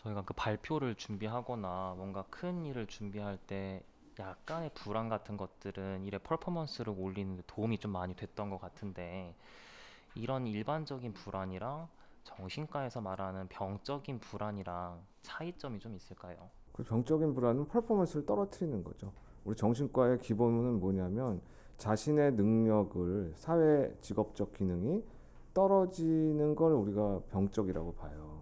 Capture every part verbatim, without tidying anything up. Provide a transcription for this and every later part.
저희가 그 발표를 준비하거나 뭔가 큰 일을 준비할 때 약간의 불안 같은 것들은 일의 퍼포먼스를 올리는 데 도움이 좀 많이 됐던 것 같은데 이런 일반적인 불안이랑 정신과에서 말하는 병적인 불안이랑 차이점이 좀 있을까요? 그 정적인 불안은 퍼포먼스를 떨어뜨리는 거죠. 우리 정신과의 기본은 뭐냐면 자신의 능력을 사회 직업적 기능이 떨어지는 걸 우리가 병적이라고 봐요.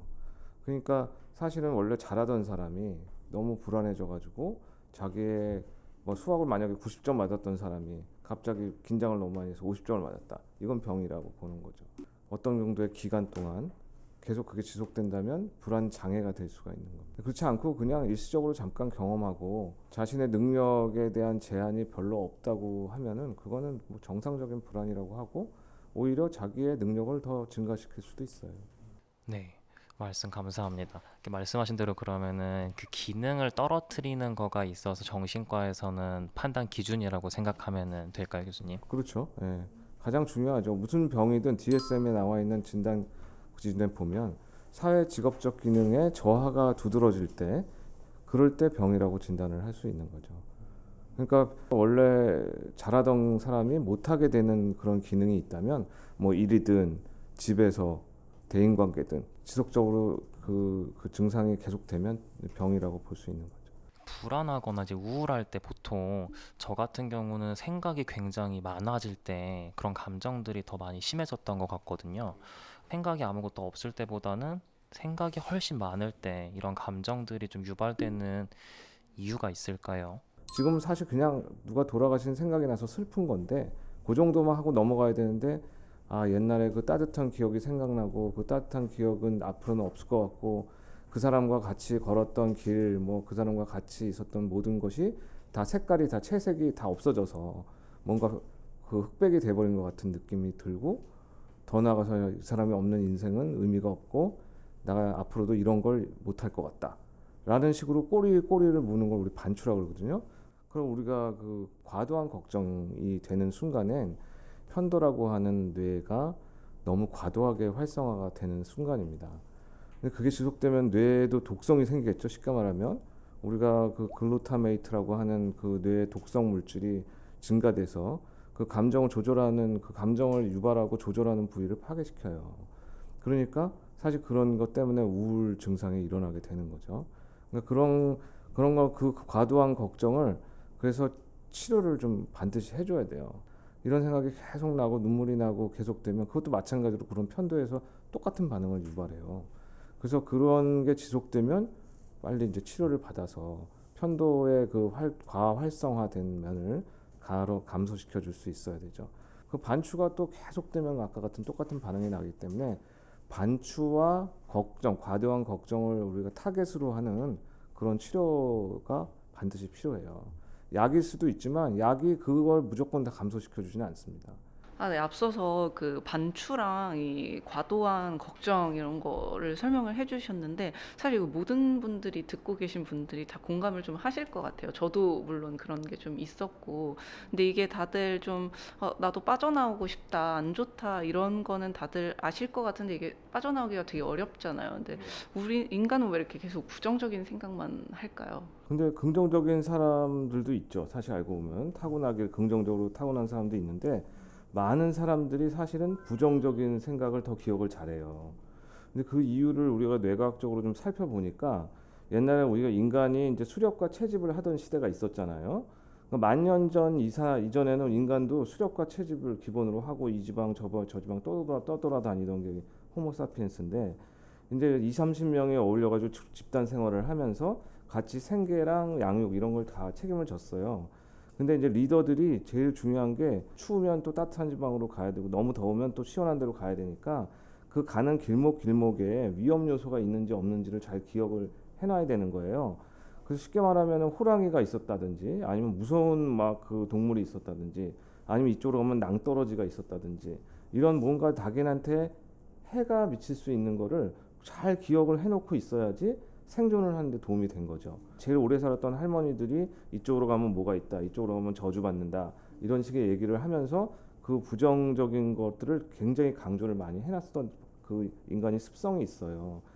그러니까 사실은 원래 잘하던 사람이 너무 불안해져가지고 자기의 뭐 수학을 만약에 구십 점 맞았던 사람이 갑자기 긴장을 너무 많이 해서 오십 점을 맞았다. 이건 병이라고 보는 거죠. 어떤 정도의 기간 동안 계속 그게 지속된다면 불안 장애가 될 수가 있는 겁니다. 그렇지 않고 그냥 일시적으로 잠깐 경험하고 자신의 능력에 대한 제한이 별로 없다고 하면은 그거는 뭐 정상적인 불안이라고 하고 오히려 자기의 능력을 더 증가시킬 수도 있어요. 네, 말씀 감사합니다. 이렇게 말씀하신 대로 그러면은 그 기능을 떨어뜨리는 거가 있어서 정신과에서는 판단 기준이라고 생각하면은 될까요, 교수님? 그렇죠. 예. 가장 중요하죠. 무슨 병이든 디에스엠에 나와 있는 진단 진단 보면 사회 직업적 기능에 저하가 두드러질 때 그럴 때 병이라고 진단을 할 수 있는 거죠. 그러니까 원래 잘하던 사람이 못하게 되는 그런 기능이 있다면 뭐 일이든 집에서 대인관계든 지속적으로 그, 그 증상이 계속되면 병이라고 볼 수 있는 거죠. 불안하거나 이제 우울할 때 보통 저 같은 경우는 생각이 굉장히 많아질 때 그런 감정들이 더 많이 심해졌던 것 같거든요. 생각이 아무것도 없을 때보다는 생각이 훨씬 많을 때 이런 감정들이 좀 유발되는 이유가 있을까요? 지금 사실 그냥 누가 돌아가신 생각이 나서 슬픈 건데 그 정도만 하고 넘어가야 되는데 아 옛날에 그 따뜻한 기억이 생각나고 그 따뜻한 기억은 앞으로는 없을 것 같고 그 사람과 같이 걸었던 길 뭐 그 사람과 같이 있었던 모든 것이 다 색깔이 다 채색이 다 없어져서 뭔가 그 흑백이 돼버린 것 같은 느낌이 들고 더 나아가서 이 사람이 없는 인생은 의미가 없고 내가 앞으로도 이런 걸 못할 것 같다 라는 식으로 꼬리 꼬리를 무는 걸 우리 반추라고 그러거든요. 그럼 우리가 그 과도한 걱정이 되는 순간엔 편도라고 하는 뇌가 너무 과도하게 활성화가 되는 순간입니다. 근데 그게 지속되면 뇌에도 독성이 생기겠죠. 쉽게 말하면 우리가 그 글루타메이트라고 하는 그 뇌의 독성 물질이 증가돼서 그 감정을 조절하는 그 감정을 유발하고 조절하는 부위를 파괴시켜요. 그러니까 사실 그런 것 때문에 우울 증상이 일어나게 되는 거죠. 그러니까 그런 그런 거 그 과도한 걱정을 그래서 치료를 좀 반드시 해줘야 돼요. 이런 생각이 계속 나고 눈물이 나고 계속되면 그것도 마찬가지로 그런 편도에서 똑같은 반응을 유발해요. 그래서 그런 게 지속되면 빨리 이제 치료를 받아서 편도의 그 활, 과활성화된 면을 가로 감소시켜 줄 수 있어야 되죠. 그 반추가 또 계속되면 아까 같은 똑같은 반응이 나기 때문에 반추와 걱정, 과도한 걱정을 우리가 타겟으로 하는 그런 치료가 반드시 필요해요. 약일 수도 있지만 약이 그걸 무조건 다 감소시켜 주지는 않습니다. 아, 네. 앞서서 그 반추랑 이 과도한 걱정 이런 거를 설명을 해 주셨는데 사실 이거 모든 분들이 듣고 계신 분들이 다 공감을 좀 하실 것 같아요. 저도 물론 그런 게 좀 있었고. 근데 이게 다들 좀 어, 나도 빠져나오고 싶다, 안 좋다 이런 거는 다들 아실 것 같은데 이게 빠져나오기가 되게 어렵잖아요. 근데 우리 인간은 왜 이렇게 계속 부정적인 생각만 할까요? 근데 긍정적인 사람들도 있죠. 사실 알고 보면 타고나길 긍정적으로 타고난 사람도 있는데 많은 사람들이 사실은 부정적인 생각을 더 기억을 잘해요. 근데 그 이유를 우리가 뇌과학적으로 좀 살펴보니까 옛날에 우리가 인간이 이제 수렵과 채집을 하던 시대가 있었잖아요. 만 년 전 이사 이전에는 인간도 수렵과 채집을 기본으로 하고 이 지방 저, 저 지방 떠돌아, 떠돌아다니던 게 호모사피엔스인데 이제 이, 삼십 명이 어울려가지고 집단 생활을 하면서 같이 생계랑 양육 이런 걸 다 책임을 졌어요. 근데 이제 리더들이 제일 중요한 게 추우면 또 따뜻한 지방으로 가야 되고 너무 더우면 또 시원한 데로 가야 되니까 그 가는 길목 길목에 위험 요소가 있는지 없는지를 잘 기억을 해놔야 되는 거예요. 그래서 쉽게 말하면 호랑이가 있었다든지 아니면 무서운 막 그 동물이 있었다든지 아니면 이쪽으로 가면 낭떠러지가 있었다든지 이런 뭔가 자기한테 해가 미칠 수 있는 거를 잘 기억을 해놓고 있어야지 생존을 하는데 도움이 된 거죠. 제일 오래 살았던 할머니들이 이쪽으로 가면 뭐가 있다, 이쪽으로 가면 저주받는다 이런 식의 얘기를 하면서 그 부정적인 것들을 굉장히 강조를 많이 해놨었던 그 인간의 습성이 있어요.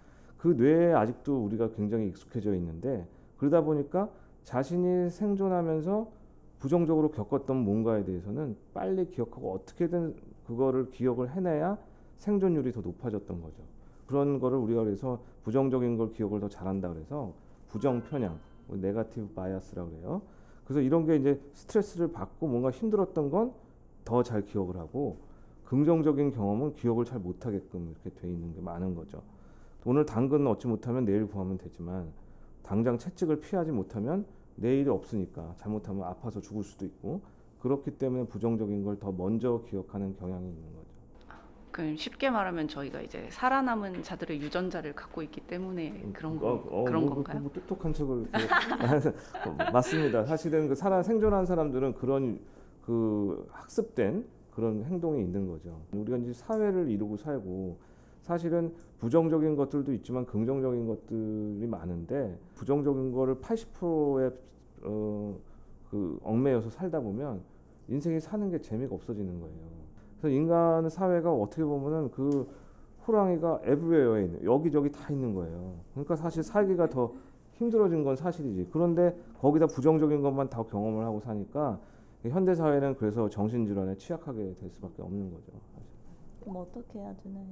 그 뇌에 아직도 우리가 굉장히 익숙해져 있는데 그러다 보니까 자신이 생존하면서 부정적으로 겪었던 뭔가에 대해서는 빨리 기억하고 어떻게든 그거를 기억을 해내야 생존율이 더 높아졌던 거죠. 그런 거를 우리가 그래서 부정적인 걸 기억을 더 잘한다 그래서 부정 편향, 네거티브 바이어스라고 그래요. 그래서 이런 게 이제 스트레스를 받고 뭔가 힘들었던 건 더 잘 기억을 하고 긍정적인 경험은 기억을 잘 못하게끔 이렇게 돼 있는 게 많은 거죠. 오늘 당근 얻지 못하면 내일 구하면 되지만 당장 채찍을 피하지 못하면 내일이 없으니까 잘못하면 아파서 죽을 수도 있고 그렇기 때문에 부정적인 걸 더 먼저 기억하는 경향이 있는 거죠. 그 쉽게 말하면 저희가 이제 살아남은 자들의 유전자를 갖고 있기 때문에 그런 거, 어, 어, 그런 뭐, 건가요? 뭐 똑똑한 척을 어, 맞습니다. 사실은 그 살아 생존한 사람들은 그런 그 학습된 그런 행동이 있는 거죠. 우리가 이제 사회를 이루고 살고 사실은 부정적인 것들도 있지만 긍정적인 것들이 많은데 부정적인 거를 팔십 퍼센트에 어, 그 얽매여서 살다 보면 인생이 사는 게 재미가 없어지는 거예요. 그래서 인간 사회가 어떻게 보면은 그 호랑이가 에브리웨어에 있는 여기저기 다 있는 거예요. 그러니까 사실 살기가 더 힘들어진 건 사실이지. 그런데 거기다 부정적인 것만 다 경험을 하고 사니까 현대 사회는 그래서 정신질환에 취약하게 될 수밖에 없는 거죠. 사실. 그럼 어떻게 해야 되나요?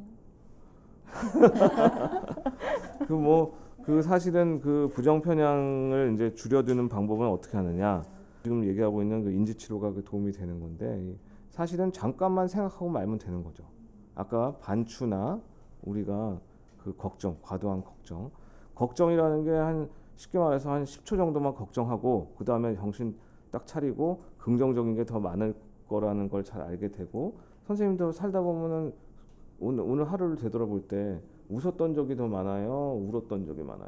그 뭐 그 사실은 그 부정 편향을 이제 줄여드는 방법은 어떻게 하느냐? 지금 얘기하고 있는 그 인지 치료가 그 도움이 되는 건데 사실은 잠깐만 생각하고 말면 되는 거죠. 아까 반추나 우리가 그 걱정, 과도한 걱정, 걱정이라는 게 한 쉽게 말해서 한 십 초 정도만 걱정하고 그 다음에 정신 딱 차리고 긍정적인 게 더 많을 거라는 걸 잘 알게 되고 선생님도 살다 보면은 오늘, 오늘 하루를 되돌아볼 때 웃었던 적이 더 많아요? 울었던 적이 많아요?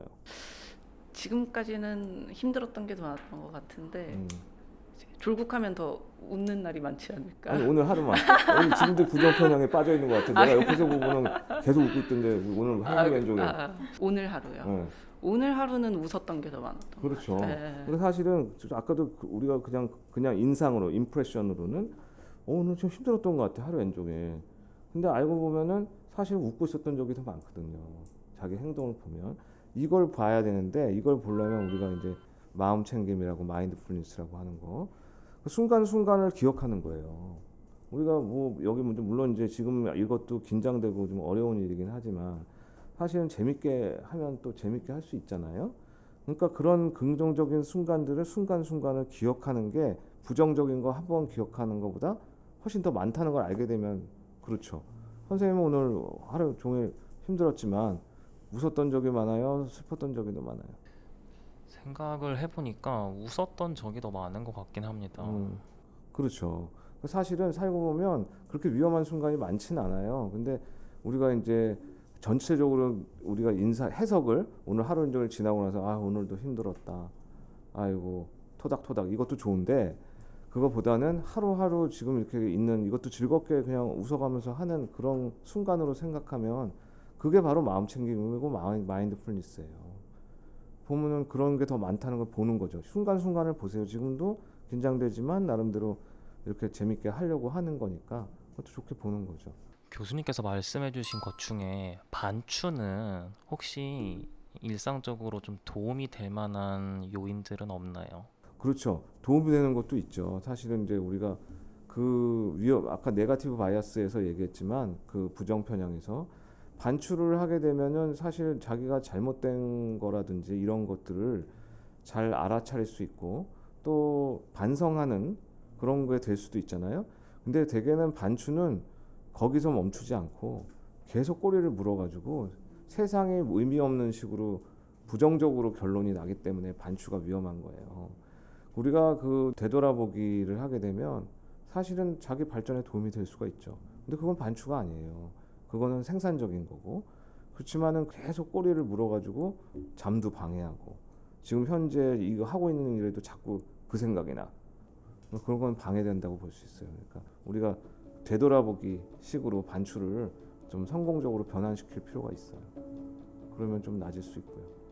지금까지는 힘들었던 게 더 많았던 것 같은데 음. 이제 졸국하면 더 웃는 날이 많지 않을까. 아니 오늘 하루만. 오늘 지금도 부정 편향에 빠져 있는 것 같아. 내가 옆에서 보고는 계속 웃고 있던데 오늘 아, 행위 왼쪽에. 아, 오늘 하루요. 네. 오늘 하루는 웃었던 게 더 많았던 그렇죠. 것 같아요. 네. 근데 사실은 아까도 그 우리가 그냥 그냥 인상으로 임프레션으로는 어, 오늘 좀 힘들었던 것 같아 하루 왼쪽에. 근데 알고 보면은 사실 웃고 있었던 적이 더 많거든요. 자기 행동을 보면 이걸 봐야 되는데 이걸 보려면 우리가 이제 마음 챙김이라고 마인드풀니스라고 하는 거 순간순간을 기억하는 거예요. 우리가 뭐 여기 물론 이제 지금 이것도 긴장되고 좀 어려운 일이긴 하지만 사실은 재밌게 하면 또 재밌게 할 수 있잖아요. 그러니까 그런 긍정적인 순간들을 순간순간을 기억하는 게 부정적인 거 한 번 기억하는 것보다 훨씬 더 많다는 걸 알게 되면 그렇죠. 선생님은 오늘 하루 종일 힘들었지만 웃었던 적이 많아요? 슬펐던 적이 더 많아요? 생각을 해보니까 웃었던 적이 더 많은 것 같긴 합니다. 음, 그렇죠. 사실은 살고 보면 그렇게 위험한 순간이 많지는 않아요. 근데 우리가 이제 전체적으로 우리가 인사 해석을 오늘 하루 종일 지나고 나서 아 오늘도 힘들었다. 아이고 토닥토닥 이것도 좋은데 그거보다는 하루하루 지금 이렇게 있는 이것도 즐겁게 그냥 웃어가면서 하는 그런 순간으로 생각하면 그게 바로 마음 챙김이고 마인드풀니스예요. 보면은 그런 게 더 많다는 걸 보는 거죠. 순간순간을 보세요. 지금도 긴장되지만 나름대로 이렇게 재밌게 하려고 하는 거니까 그것도 좋게 보는 거죠. 교수님께서 말씀해주신 것 중에 반추는 혹시 일상적으로 좀 도움이 될 만한 요인들은 없나요? 그렇죠. 도움이 되는 것도 있죠. 사실은 이제 우리가 그 위험 아까 네거티브 바이어스에서 얘기했지만 그 부정 편향에서 반추를 하게 되면은 사실 자기가 잘못된 거라든지 이런 것들을 잘 알아차릴 수 있고 또 반성하는 그런 게 될 수도 있잖아요. 근데 대개는 반추는 거기서 멈추지 않고 계속 꼬리를 물어가지고 세상에 의미 없는 식으로 부정적으로 결론이 나기 때문에 반추가 위험한 거예요. 우리가 그 되돌아보기를 하게 되면 사실은 자기 발전에 도움이 될 수가 있죠. 근데 그건 반추가 아니에요. 그거는 생산적인 거고 그렇지만은 계속 꼬리를 물어가지고 잠도 방해하고 지금 현재 이거 하고 있는 일에도 자꾸 그 생각이 나 그런 건 방해된다고 볼 수 있어요. 그러니까 우리가 되돌아보기 식으로 반추를 좀 성공적으로 변환시킬 필요가 있어요. 그러면 좀 나아질 수 있고요.